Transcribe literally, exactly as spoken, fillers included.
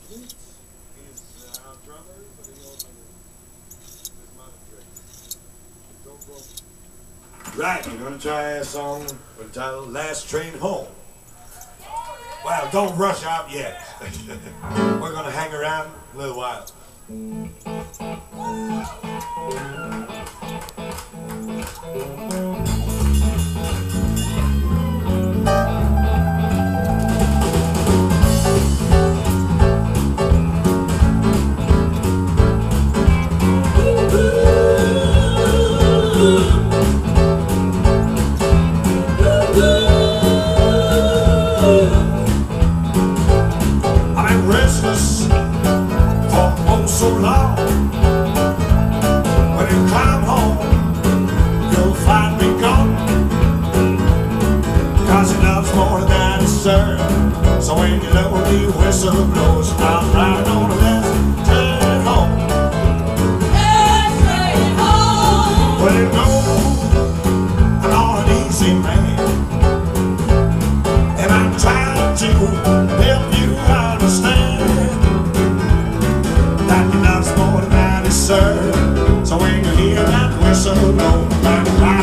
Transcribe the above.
He's our drummer, but he also is mother trick. Don't go. Right, we're gonna try a song with the title Last Train Home. Well, don't rush out yet. We're gonna hang around a little while. So long, when you come home, you'll find me gone. Cause he loves more than he serves. So when your lonely whistle blows, I'm riding on the last train home. Last train home. Well, you know, I'm not an easy man, and I'm trying to help you understand. So when you hear that whistle blow,